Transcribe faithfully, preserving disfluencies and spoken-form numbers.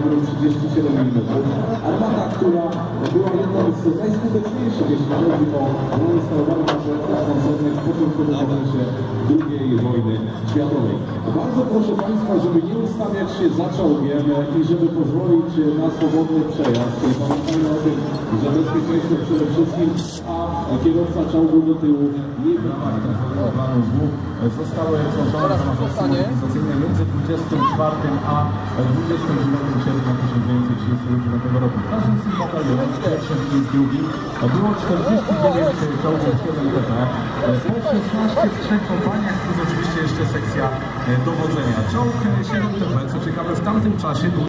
diametrem trzydzieści siedem milimetrów. Armata, która była jedną z najskuteczniejszych, jeśli chodzi o broń sterowaną na środkach pancernych w początkowym okresie drugiej wojny światowej. Bardzo proszę Państwa, żeby nie ustawiać się za czołgiem i żeby pozwolić na swobodny przejazd. Pamiętajmy o tym, że bezpieczeństwo przede wszystkim, a kierowca czołgu do tyłu nie zostały tworzone organizacyjne między dwudziestym czwartym a dwudziestym dziewiątym sierpnia tysiąc dziewięćset trzydziestego dziewiątego roku. W każdym z tych batalionów, w pierwszym i w drugim, było czterdzieści dziewięć czołgów siedem T P, po szesnaście w trzech kompaniach, plus oczywiście jeszcze sekcja dowodzenia. Czołg siedem T P, co ciekawe, w tamtym czasie był